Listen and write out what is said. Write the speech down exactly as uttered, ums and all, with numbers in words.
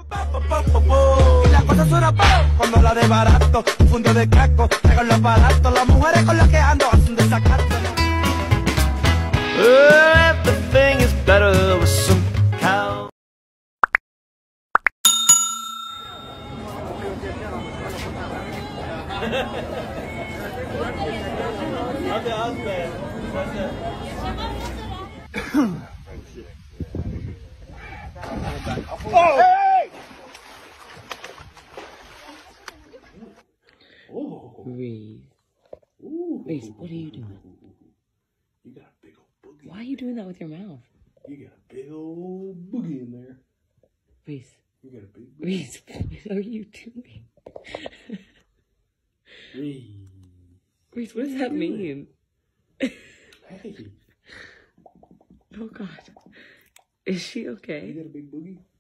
Y la cosa suena pao cuando la de barato, un fundo de casco, traigo los baratos, las mujeres con las que ando hacen desacato. Everything is better with some cow. Oh! Hey! Reese. Reese, what are you doing? You got a big old boogie. Why are you doing that with your mouth? You got a big old boogie in there. Reese. You got a big boogie. Reese, what are you doing? Reese. Reese, what does that mean? Hey. Oh, God. Is she okay? You got a big boogie?